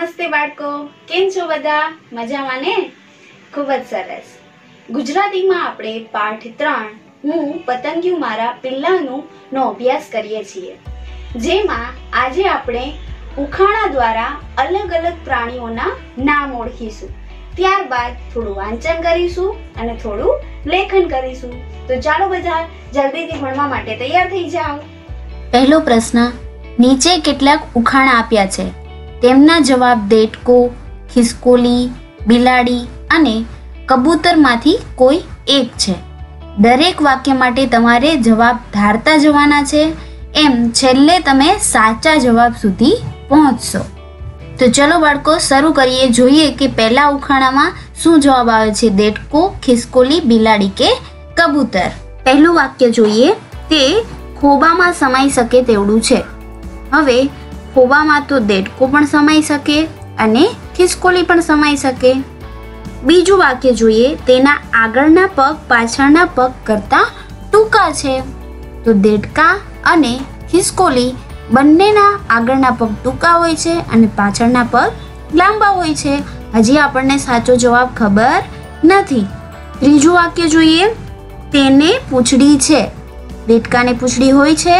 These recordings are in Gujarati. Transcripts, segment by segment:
નમસ્તે બાળકો, કેમ છો બધા? મજામાં ને? ખૂબ જ સરસ. ગુજરાતીમાં આપણે પાઠ 3 હું પતંગિયું મારા પિલ્લાનું નો અભ્યાસ કરીએ છીએ, જેમાં આજે આપણે ઉખાણા દ્વારા અલગ અલગ પ્રાણીઓના નામ ઓળખીશું. ત્યારબાદ થોડું વાંચન કરીશું અને થોડું લેખન કરીશું. તો ચાલો બધા જલ્દીથી ભણવા માટે તૈયાર થઈ જાઓ. પહેલો પ્રશ્ન, નીચે કેટલાક ઉખાણા આપ્યા છે, તેમના જવાબ દેડકો, ખિસકોલી, બિલાડી અને કબૂતરમાંથી કોઈ એક છે. દરેક વાક્ય માટે તમારે જવાબ ધારતા જવાના છે, એમ છેલ્લે તમે સાચા જવાબ સુધી પહોંચશો. તો ચલો બાળકો શરૂ કરીએ. જોઈએ કે પહેલા ઉખાણામાં શું જવાબ આવે છે, દેડકો, ખિસકોલી, બિલાડી કે કબૂતર. પહેલું વાક્ય જોઈએ, તે ખોબામાં સમાઈ શકે તેવડું છે. હવે ખોબામાં તો દેડકો પણ સમાઈ શકે અને ખિસકોલી પણ સમાઈ શકે. બીજું વાક્ય જોઈએ, તેના આગળના પગ પાછળના પગ કરતા ટૂંકા છે. તો દેડકા અને ખિસકોલી બંનેના આગળના પગ ટૂંકા હોય છે અને પાછળના પગ લાંબા હોય છે. હજી આપણને સાચો જવાબ ખબર નથી. ત્રીજું વાક્ય જોઈએ, તેને પૂંછડી છે. દેડકાને પૂંછડી હોય છે?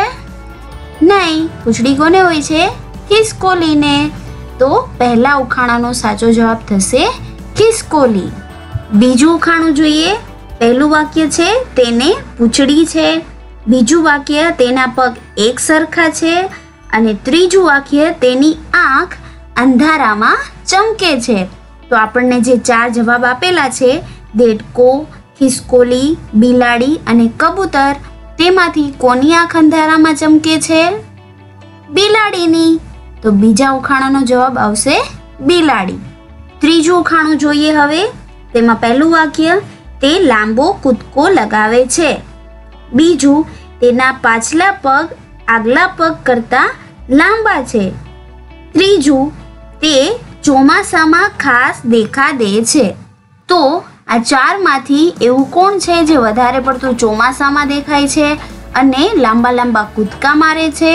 નહીં. પૂંછડી કોને હોય છે? ખિસકોલીને. તો પહેલા ઉખાણાનો સાચો જવાબ થશે ખિસકોલી. બીજું ઉખાણું જોઈએ. પહેલું વાક્ય છે, તેને પૂંછડી છે. બીજું વાક્ય, તેના પગ એક સરખા છે. અને ત્રીજું વાક્ય, તેની આંખ અંધારામાં ચમકે છે. તો આપણને જે 4 જવાબ આપેલા છે, દેડકો, ખિસકોલી, બિલાડી અને કબૂતર, તેમાંથી કોની આંખ અંધારામાં ચમકે છે? બિલાડીની. તો બીજા ઉખાણાનો જવાબ આવશે બિલાડી. ત્રીજું ઉખાણું જોઈએ હવે. તેમાં પહેલું વાક્ય, તે લાંબો કૂદકો લગાવે છે. બીજું, તેના પાછલા પગ આગલા પગ કરતાં લાંબા છે. ત્રીજું, તે ચોમાસામાં ખાસ દેખા દે છે. તો આ 4માંથી એવું કોણ છે જે વધારે પડતું ચોમાસામાં દેખાય છે અને લાંબા લાંબા કૂદકા મારે છે?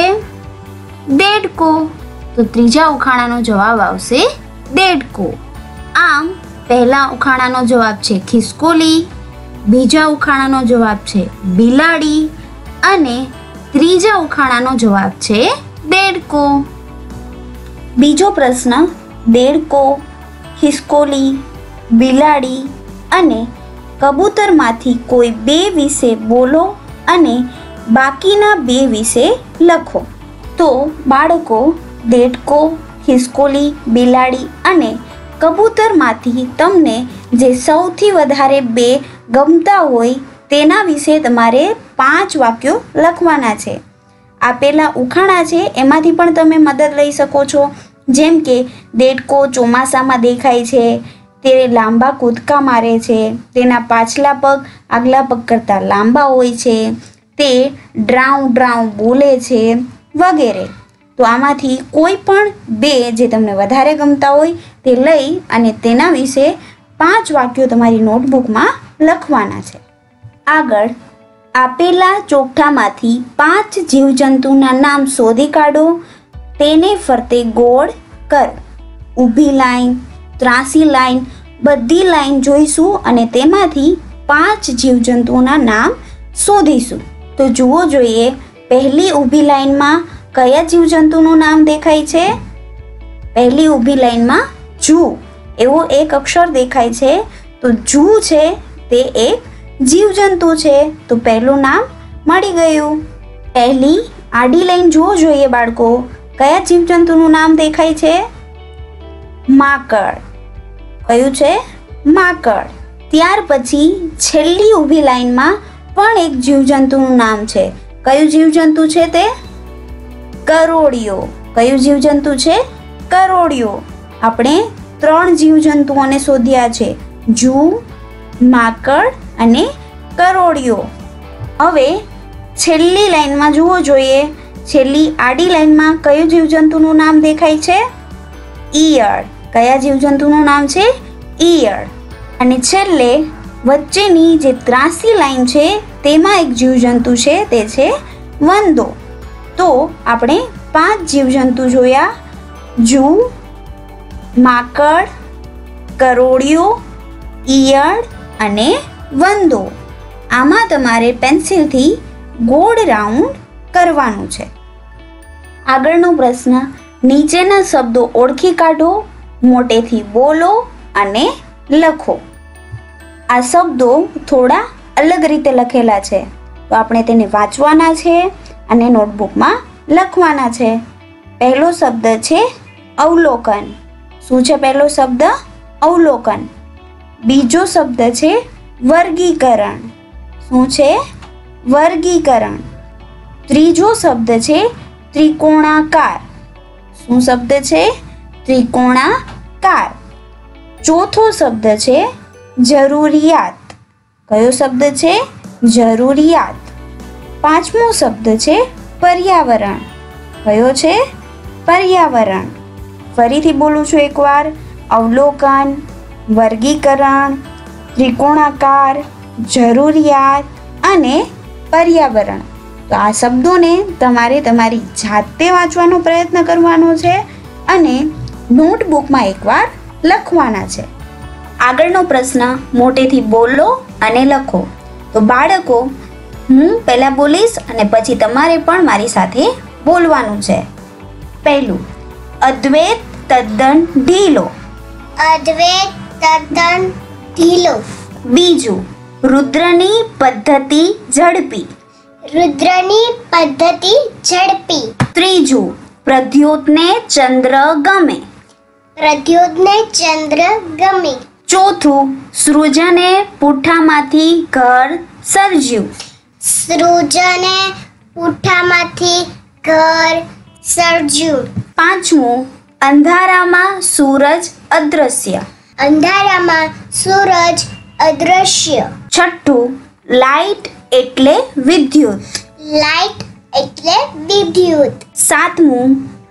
દેડકો. તો ત્રીજા ઉખાણાનો જવાબ આવશે દેડકો. આમ પહેલા ઉખાણાનો જવાબ છે ખિસકોલી, બીજા ઉખાણાનો જવાબ છે બિલાડી અને ત્રીજા ઉખાણાનો જવાબ છે દેડકો. બીજો પ્રશ્ન, દેડકો, ખિસકોલી, બિલાડી અને કબૂતરમાંથી કોઈ 2 વિશે બોલો અને બાકીના 2 વિશે લખો. તો બાળકો, દેડકો, ખિસકોલી, બિલાડી અને કબૂતરમાંથી તમને જે સૌથી વધારે 2 ગમતા હોય તેના વિશે તમારે 5 વાક્યો લખવાના છે. આપેલા ઉખાણા છે એમાંથી પણ તમે મદદ લઈ શકો છો. જેમ કે દેડકો ચોમાસામાં દેખાય છે, તે લાંબા કૂદકા મારે છે, તેના પાછલા પગ આગલા પગ કરતાં લાંબા હોય છે, તે ડ્રાઉ ડ્રાઉ બોલે છે વગેરે. તો આમાંથી કોઈ પણ 2 જે તમને વધારે ગમતા હોય તે લઈ અને તેના વિશે 5 વાક્યો તમારી નોટબુકમાં લખવાના છે. આગળ આપેલા ચોકઠામાંથી 5 જીવજંતુના નામ શોધી કાઢો. તેને ફરતે ગોળ કર. ઊભી લાઈન, ત્રાંસી લાઈન, બધી લાઈન જોઈશું અને તેમાંથી 5 જીવજંતુઓના નામ શોધીશું. તો જુઓ જોઈએ, પહેલી ઊભી લાઈનમાં કયા જીવજંતુનું નામ દેખાય છે? પહેલી ઊભી લાઈનમાં જૂ એવો એક અક્ષર દેખાય છે. તો જૂ છે તે એક જીવજંતુ છે. તો પહેલું નામ મળી ગયું. પહેલી આડી લાઈન જુઓ જોઈએ બાળકો, કયા જીવજંતુનું નામ દેખાય છે? માકડ. કયું છે? માકડ. ત્યાર પછી છેલ્લી ઊભી લાઈનમાં પણ એક જીવજંતુનું નામ છે. કયું જીવજંતુ છે તે? કરોળિયો. કયું જીવજંતુ છે? કરોળિયો. આપણે 3 જીવજંતુઓને શોધ્યા છે, જૂ, માકડ અને કરોળિયો. હવે છેલ્લી લાઈનમાં જુઓ જોઈએ, છેલ્લી આડી લાઈનમાં કયું જીવજંતુનું નામ દેખાય છે? ઈયળ. કયા જીવજંતુનું નામ છે? ઈયળ. અને છેલ્લે વચ્ચેની જે ત્રાંસી લાઈન છે તેમાં એક જીવજંતુ છે, તે છે વંદો. તો આપણે 5 જીવજંતુ જોયા, જૂ, માકડ, કરોડિયો, ઈયળ અને વંદો. આમાં તમારે પેન્સિલથી ગોળ રાઉન્ડ કરવાનું છે. આગળનો પ્રશ્ન, નીચેના શબ્દો ઓળખી કાઢો, મોટેથી બોલો અને લખો. આ શબ્દો થોડા અલગ રીતે લખેલા છે, તો આપણે તેને વાંચવાના છે અને નોટબુકમાં લખવાના છે. પહેલો શબ્દ છે અવલોકન. શું છે પહેલો શબ્દ? અવલોકન. બીજો શબ્દ છે વર્ગીકરણ. શું છે? વર્ગીકરણ. ત્રીજો શબ્દ છે ત્રિકોણાકાર. શું શબ્દ છે? ત્રિકોણાકાર. ચોથો શબ્દ છે જરૂરિયાત. કયો શબ્દ છે? જરૂરિયાત. પાંચમો શબ્દ છે પર્યાવરણ. કયો છે? પર્યાવરણ. ફરીથી બોલું છું એકવાર. અવલોકન, વર્ગીકરણ, ત્રિકોણાકાર, જરૂરિયાત અને પર્યાવરણ. તો આ શબ્દોને તમારે તમારી જાતે વાંચવાનો પ્રયત્ન કરવાનો છે અને નોટબુકમાં એકવાર લખવાના છે. આગળનો પ્રશ્ન, મોટેથી બોલો અને લખો. તો બાળકો, હું પહેલાં બોલીશ અને પછી તમારે પણ મારી સાથે બોલવાનું છે. પહેલું, અદ્વૈત તદ્દન ઢીલો. અદ્વૈત તદ્દન ઢીલો. બીજું, રુદ્રની પદ્ધતિ ઝડપી. રુદ્રની પદ્ધતિ ઝડપી. ત્રીજું, પ્રદ્યોતને ચંદ્ર ગમે. પ્રદ્યોતને ચંદ્ર ગમે. ચોથું, સૃજને પૂઠામાંથી ઘર સર્જ્યું. સૃજને પૂઠામાંથી ઘર સર્જ્યું. પાંચમું, અંધારામાં સૂરજ અદ્રશ્ય. અંધારામાં સૂરજ અદ્રશ્ય. છઠ્ઠું, લાઇટ એટલે વિદ્યુત. લાઇટ એટલે વિદ્યુત. સાતમું,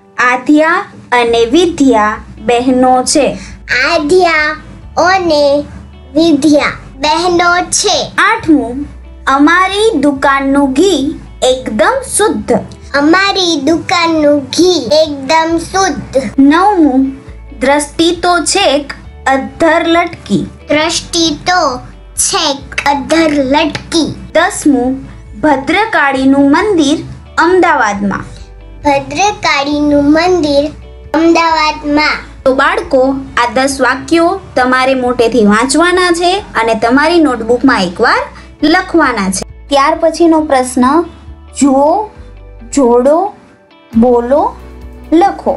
આધ્યા અને વિદ્યા બહેનો છે. આધ્યા અને વિદ્યા બહેનો છે. આઠમું, અમારી દુકાનનું ઘી એકદમ શુદ્ધ. અમારી દુકાનનું ઘી એકદમ શુદ્ધ. નવમું, દ્રષ્ટિ તો છેક અધ્ધર લટકી. દ્રષ્ટિ તો છેક અધ્ધર લટકી. દસમું, ભદ્રકાળીનું મંદિર અમદાવાદમાં. ભદ્રકાળીનું મંદિર અમદાવાદમાં. તો બાળકો, આ 10 વાક્યો તમારે મોટેથી વાંચવાના છે અને તમારી નોટબુકમાં એકવાર લખવાના છે. ત્યાર પછીનો પ્રશ્ન, જુઓ, જોડો, બોલો, લખો.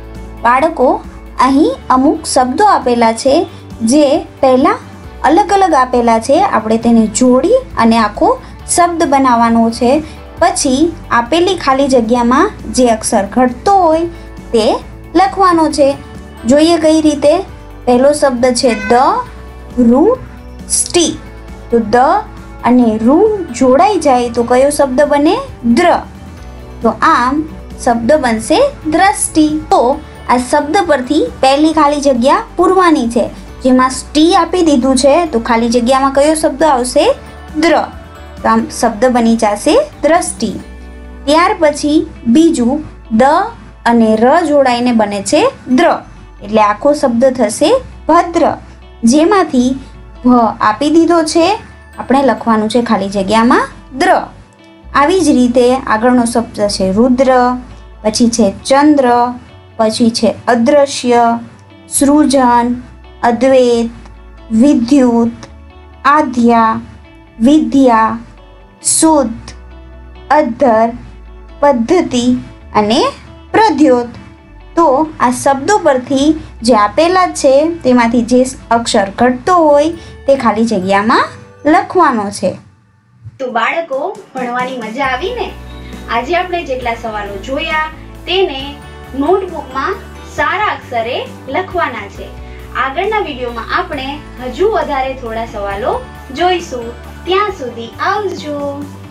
બાળકો, અહીં અમુક શબ્દો આપેલા છે જે પહેલાં અલગ અલગ આપેલા છે. આપણે તેને જોડી અને આખો શબ્દ બનાવવાનો છે. પછી આપેલી ખાલી જગ્યામાં જે અક્ષર ઘટતો હોય તે લખવાનો છે. જોઈએ કઈ રીતે. પહેલો શબ્દ છે દ, રૂ, સ્ટી. તો દ અને રૂ જોડાઈ જાય તો કયો શબ્દ બને? દ્ર. તો આમ શબ્દ બનશે દ્રષ્ટિ. તો આ શબ્દ પરથી પહેલી ખાલી જગ્યા પૂરવાની છે. જેમાં સ્ટી આપી દીધું છે તો ખાલી જગ્યામાં કયો શબ્દ આવશે? દ્ર. તો આમ શબ્દ બની જશે દ્રષ્ટિ. ત્યાર પછી બીજું, દ અને ર જોડાઈને બને છે દ્ર. એટલે આખો શબ્દ થશે ભદ્ર. જેમાંથી ભ આપી દીધો છે, આપણે લખવાનું છે ખાલી જગ્યામાં દ્ર. આવી જ રીતે આગળનો શબ્દ છે રુદ્ર, પછી છે ચંદ્ર, પછી છે અદ્રશ્ય, સૃજન, અદ્વૈત, વિદ્યુત, આધ્યા, વિદ્યા, શુદ્ધ, અધ્ધર, પદ્ધતિ અને પ્રદ્યોત. તો આ શબ્દો પરથી જે આપેલા છે તેમાંથી જે અક્ષર ઘટતો હોય તે ખાલી જગ્યામાં લખવાનો છે. તો બાળકો, ભણવાની મજા આવી ને? આજે આપણે જેટલા સવાલો જોયા તેને નોટબુકમાં સારા અક્ષરે લખવાના છે. આગળના વિડીયોમાં આપણે હજુ વધારે થોડા સવાલો જોઈશું. ત્યાં સુધી આવજો.